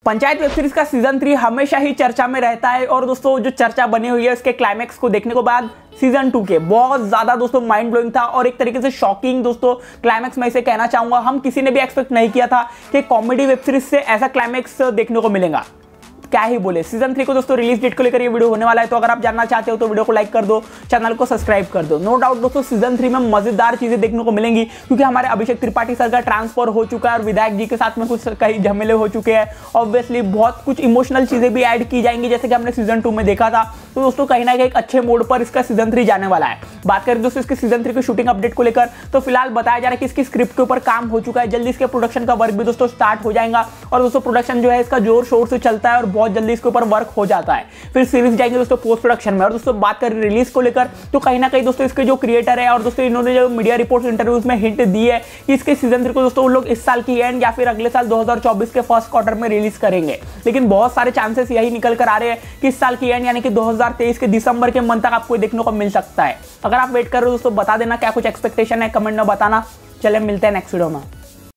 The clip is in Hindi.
पंचायत वेब सीरीज का सीजन 3 हमेशा ही चर्चा में रहता है और दोस्तों जो चर्चा बनी हुई है उसके क्लाइमैक्स को देखने के बाद सीजन 2 के बहुत ज्यादा दोस्तों माइंड ब्लोइंग था और एक तरीके से शॉकिंग दोस्तों क्लाइमैक्स मैं इसे कहना चाहूंगा। हम किसी ने भी एक्सपेक्ट नहीं किया था कि कॉमेडी वेब सीरीज से ऐसा क्लाइमैक्स देखने को मिलेगा। क्या ही बोले, सीजन 3 को दोस्तों रिलीज डेट को लेकर ये वीडियो होने वाला है, तो अगर आप जानना चाहते हो तो वीडियो को लाइक कर दो, चैनल को सब्सक्राइब कर दो। नो डाउट दोस्तों सीजन 3 में मजेदार चीजें देखने को मिलेंगी क्योंकि हमारे अभिषेक त्रिपाठी सर का ट्रांसफर हो चुका है और विधायक जी के साथ में कुछ कई झमेले हो चुके हैं। ऑब्वियसली बहुत कुछ इमोशनल चीजें भी ऐड की जाएंगी जैसे कि हमने सीजन 2 में देखा था। तो दोस्तों कहीं ना कहीं एक अच्छे मोड पर इसका सीजन 3 जाने वाला है। बात करें दोस्तों इसके सीजन 3 की शूटिंग अपडेट को लेकर, तो फिलहाल बताया जा रहा है कि इसकी स्क्रिप्ट के ऊपर काम हो चुका है, जल्दी इसके प्रोडक्शन का वर्क भी दोस्तों स्टार्ट हो जाएगा और दोस्तों प्रोडक्शन जो है इसका जोर शोर से चलता है और बहुत जल्दी इसके ऊपर वर्क हो जाता है। फिर सीरीज जाएंगे दोस्तों पोस्ट प्रोडक्शन में। और दोस्तों बात करें रिलीज को लेकर, तो कहीं ना कहीं दोस्तों इसके जो क्रिएटर है और दोस्तों इन्होंने जो मीडिया रिपोर्ट्स इंटरव्यूज में हिंट दी है कि इसके सीजन 3 को दोस्तों वो लोग इस साल की एंड या फिर अगले साल 2024 के फर्स्ट क्वार्टर में रिलीज करेंगे। लेकिन बहुत सारे चांसेस यही निकल कर आ रहे हैं कि इस साल की एंड यानी कि 2023 के दिसंबर के मंथ तक आपको देखने को मिल सकता है। अगर आप वेट कर रहे हो दोस्तों बता देना क्या कुछ एक्सपेक्टेशन है, कमेंट में बताना। चलिए मिलते हैं नेक्स्ट वीडियो में।